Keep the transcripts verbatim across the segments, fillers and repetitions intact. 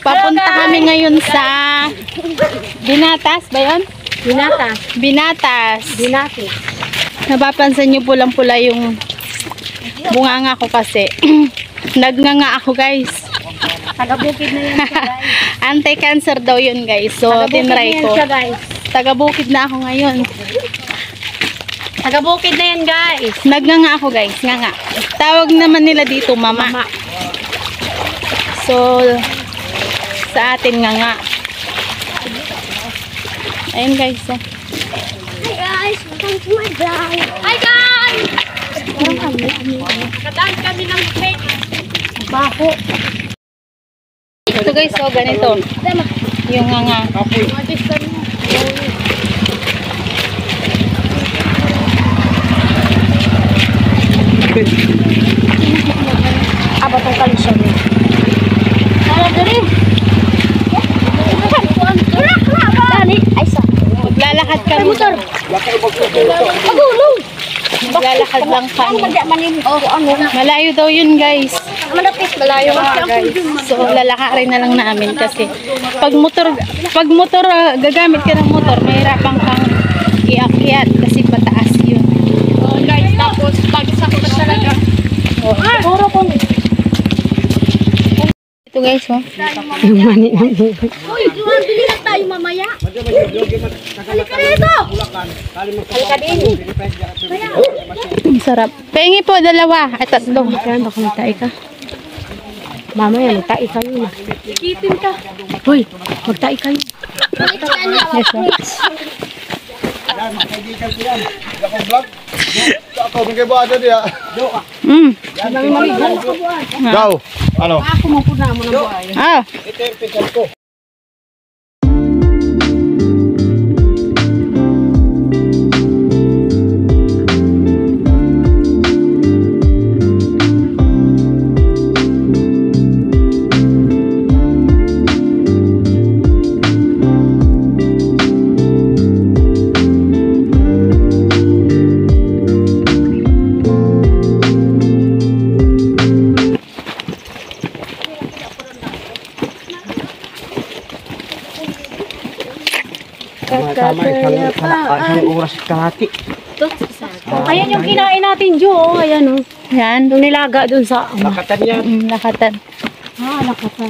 Papunta kami ngayon sa Binatas ba yun? Binatas. Binatas. Binatas. Napapansin nyo pulang-pula yung bunganga ko kasi. Nagnganga ako guys. Taga-bukid na yan siya guys. Anti-cancer daw yun guys. So tinry ko. Taga-bukid na ako ngayon. Taga-bukid na yan guys. Nagnganga ako guys. Nganga. Tawag naman nila dito mama. Mama. So sa atin nganga. Ayun guys. Oh. Hi guys, welcome to my vlog. Hi guys! Nakadaan kami ng cake. Baho. Ito guys, oh, ganito. Yung nganga. Aba tong kalisyon. Tara dali. Dali, ay sa. Maglalakad kami. Motor. Pagulong. Maglalakad lang kami. Oh, ano na. Malayo daw yun guys. Malapit, malayo nga guys. So lalakarin na lang namin kasi pag motor pag motor uh, gagamit ka ng motor, mahirapan kang iakyat kasi pataas yun. Oh guys, tapos pag sakot talaga. Oh. Puro ko. Ito guys, oh. Yung mani ng Uy, Juan, bili na tayo mamaya. Halika dito. Halika din. Ang sarap. Pengi po dalawa at tatlo. Kaya baka magtae ka. Mamaya magtae kayo na. Ikitin ka. Uy, magtae kayo. Yes, oh. Ako, may kayo ba dia? Mm. Daw, ano? Ako mo po na mo ng buhay. Ah. Ito yung pinsan ko. Tama, isang oras kalahati. Ayan yung kinain natin, Jo. Oh, ayan oh. Yan. Yung nilaga dun sa... Nakatan yan. Mm, nakatan. Ah, nakatan.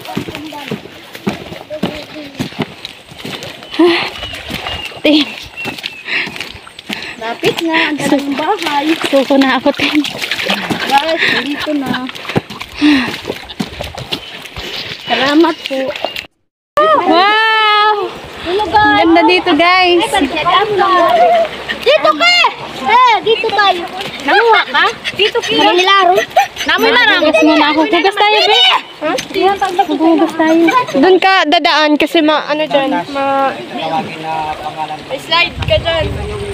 Ting. Lapit na, ang dalang bahay. Suko na ako, ting. Guys, dito na. Salamat po. Wow! Hello Ang guys. ganda dito guys. Dito ka! Eh, dito tayo. Namuha ka? Dito ka. Manilaro. Namoy larang. Hugas muna ako. Hugas tayo, be. Hugas tayo. Doon ka dadaan kasi ma ano dyan, ma slide ka dyan.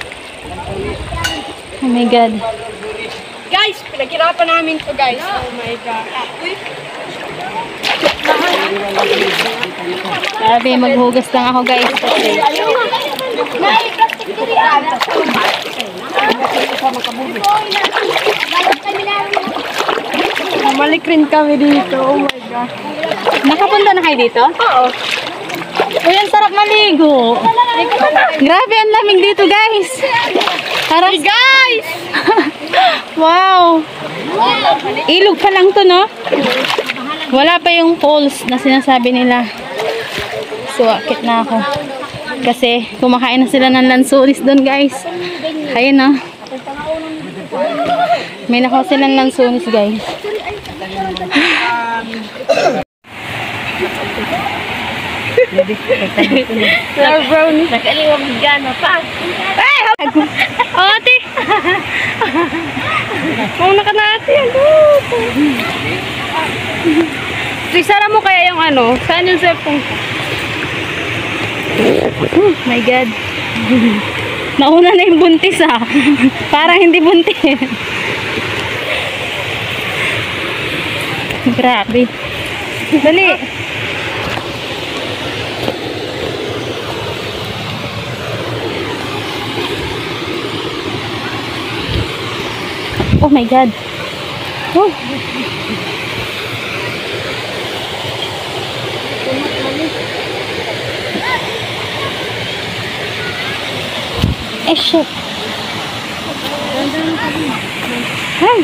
Oh my God. Guys, pinaghirapan namin to guys. Oh my God. Sabi, maghugas lang ako guys. Kasi Malik rin kami dito. Oh my God. nakapunta na kayo dito? Oo. Uy, ang sarap maligo. Grabe, ang lamig dito guys. Harap Guys! Wow. Ilog pa lang to, no? Wala pa yung falls na sinasabi nila. So, akit na ako. Kasi kumakain na sila ng lansunis doon guys. Ayun, no? May nakuha silang lansunis guys. Flower brownie. Nakaliwag gano pa. Ay! Oh, ate! Mauna ka natin. Isara mo kaya yung ano? Saan yung cellphone? Oh my God. Nauna na yung buntis ah. Parang hindi buntis. Grabe. Dali. Oh my God. Oh. shit. Ay.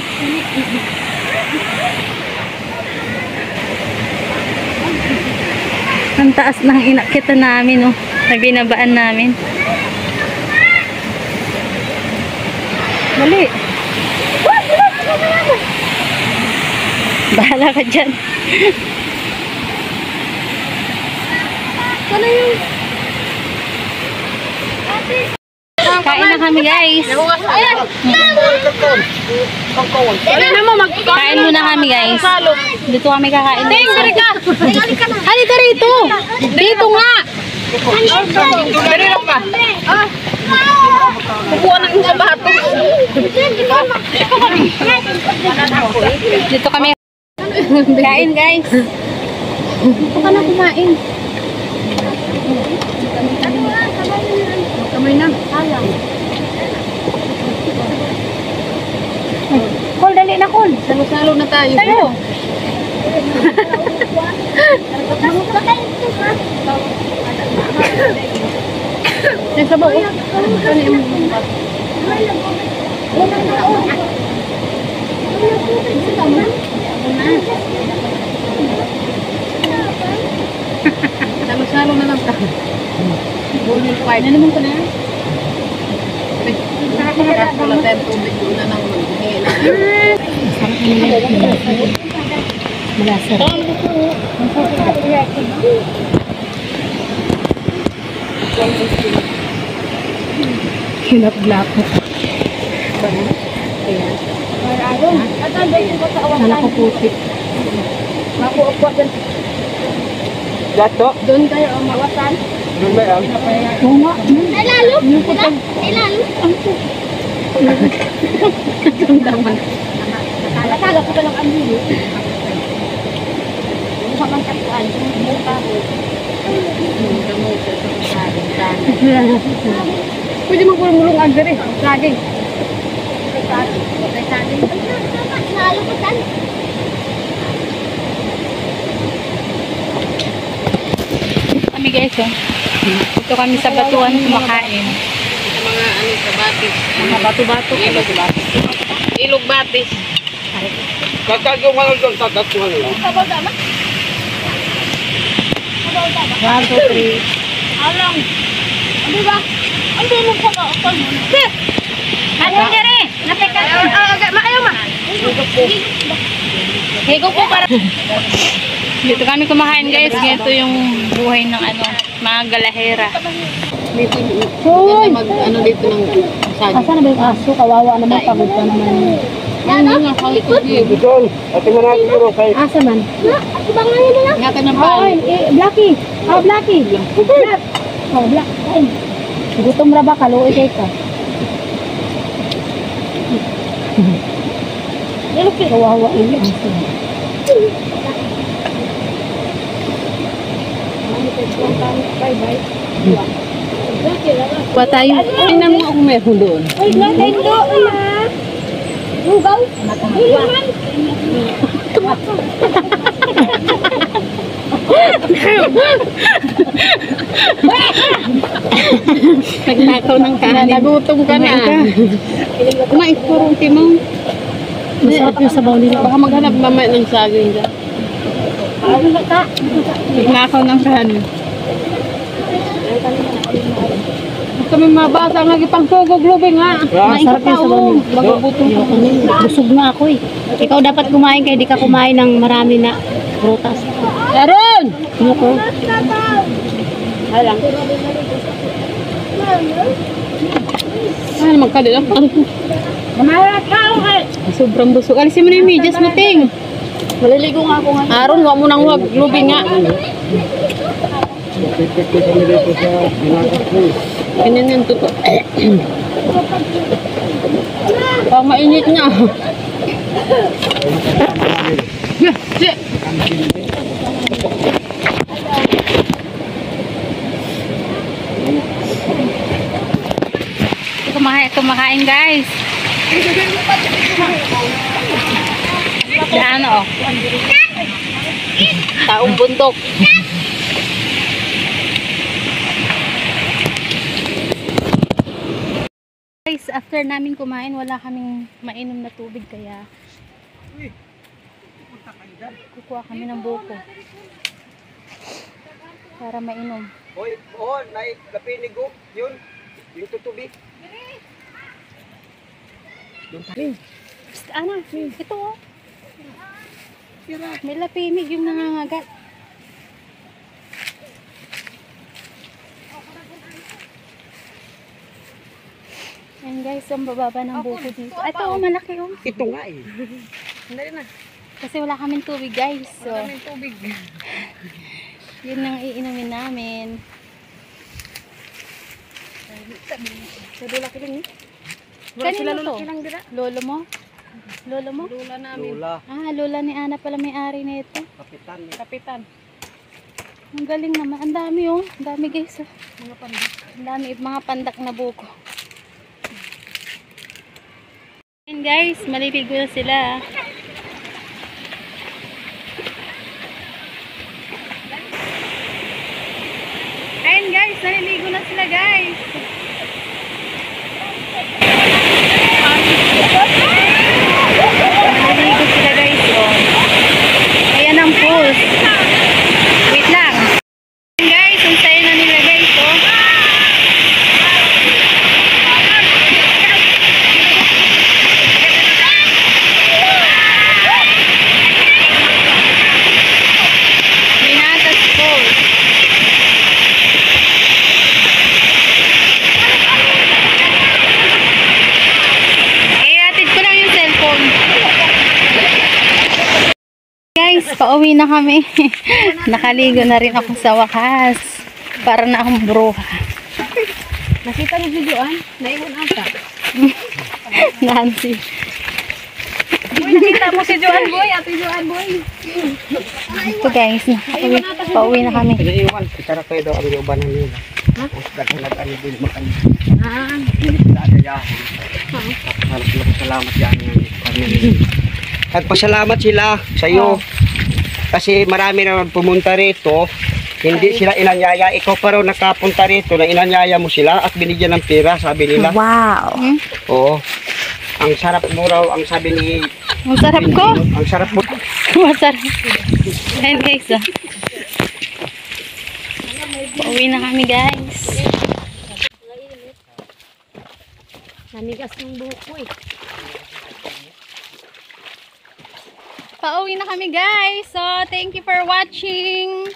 Ang taas ng inakyatan namin, oh. Na binabaan namin. Dali. Bahala ka dyan. Ano yung... Kain na kami, guys. Ano mo, mag... Kain muna kami, guys. Dito kami kakain. Ding, dali ka! Halika rito. Dito nga. Dali lang ka. Ah. Kukuha ng isa bahato. Dito kami. Kain, guys. Dito ka na kumain. Kamay na. Kol, dali na, Kol. Salo-salo na tayo. Tayo. Yung sabaw. Ano yung... Salo-salo na lang tayo. Bunin ko kayo. Ano naman ko na? Wala tayong tubig doon na nang maghihila. Malasa. Hilap-lapot. Sana ko puti. Makuupo dyan. Dato? Doon kayo ang mawasan. Doon ba yan? Oo nga. Ilalo? Ilalo? Ang daman. Nakala ko pa lang ang bilo. Yung pamangkatuan. Yung pamo. Yung gamot. Pwede mong kulong-mulong agad eh. Saging. Saging. Nalo ko tan. Kami, guys, oh. Dito kami sa batuan kumakain. Mga ano sa batis. Mga bato-bato. Ilog batis. Ilog batis. Kakagawa lang doon, tatatuhan lang. Sabaw dama? Sabaw dama? One, two, three. Alang. Ano ba? Ang di mo pa ka. Hindi. Ano ka rin? Napeka. Maayaw ma. Higo po para. Dito kami kumakain, guys. Ganito yung buhay ng ano, mga galahera. Dito. Maganda mag ano dito ng saging. Asan na ba yung aso? Kawawa naman, pagod pa naman. Ano nga kahit hindi. Bidol, ating managin mo sa'yo. Asa man? Ako ba ngayon na lang? Ingatan ng paan. Ay, eh, Blackie. Oh, Blackie. Black. Oh, Black. Ay. Gutom ra ba? Kaluoy kay ka. Kawawa yung aso. Pa tayo. Tingnan mo ako meron doon. Ay, Blackie. Doon na. Lugaw. Lugaw. Nagnakaw ng kanin. Nagutom ka na. Kumain ko rin timong. Masarap yung sabaw nila. Baka maghanap mamaya ng saging dyan. Nagnakaw ng kanin. Kami mabasa nga ipang sugog-lubing ha. Masarap yung sabaw nila. Magabutong ko. Busog na ako eh. Ikaw dapat kumain kaya di ka kumain ng marami na prutas. Aaron! Ano ko? Alang. Ay, magkali lang. Sobrang busog. Alisin mo na yung medyas mo, Ting. Maliligo nga ako nga. Aaron, huwag mo nang huwag. Lubing nga. Pipit ko kami dito sa binakas ko. Ganyan yung tuto. Pang mainit niya. Yes, yes. Kumakain, kumakain guys. Yan o. Taong bundok. after namin kumain, wala kaming mainom na tubig kaya Uy, punta kayo dyan. kukuha kami ng buko para mainom. Hoy, oh, naik kapinig ko. Yun, yung tutubi. Yung talim. Psst, ano? Ito oh. May lapinig yung nangangagat. Ayan guys, ang bababa ng buko dito. Ito oh, malaki oh. Ito nga eh. Hindi na. Kasi wala kaming tubig guys. So, Wala kaming tubig. yun ang iinumin namin. Sa dula kilang eh. Wala Kanino sila to? lula kilang dira. Lolo mo? Lolo mo? Lula namin. Lula, Ah, lola ni Ana pala may-ari na ito. kapitan. Kapitan. Ang galing naman. Ang dami oh. Ang dami guys oh. Mga pandak. Ang dami mga pandak na buko. Ayan guys, maliligo na sila. Ayan guys, naliligo na sila guys. Naliligo sila guys oh. Ayan ang pools. Wait lang. Ayan guys, ang saya na nila guys oh. Minatas Falls. Eh, atid ko lang yung cellphone. Guys, pauwi na kami. Nakaligo na rin ako sa wakas. Para na akong bruha. Nakita mo videoan? Naiwan ata. Nancy. Boy, nakita mo si Joan Boy. Ate Joan Boy. Ito guys, pauwi, pauwi na kami. Pinaiwan, kita na kayo daw ang iuban ng nila. Mas daghalag ang ibil makan. Ah. Dadaya ako. Tapos harap salamat yan ng pamilya. Nagpasalamat sila sa iyo. Kasi marami na pumunta rito. Hindi sila inanyaya. Ikaw pa raw nakapunta rito na inanyaya mo sila at binigyan ng pera, sabi nila. Wow. Hmm? Oo. Ang sarap mo raw, ang sabi ni... Ang sarap ko. Ang sarap mo. Masarap. Ayan guys ah. Pauwi na kami guys. Nanigas ng buhok ko eh. Pauwi na kami guys. So, thank you for watching.